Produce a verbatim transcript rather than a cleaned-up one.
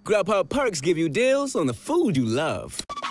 Grubhub perks give you deals on the food you love.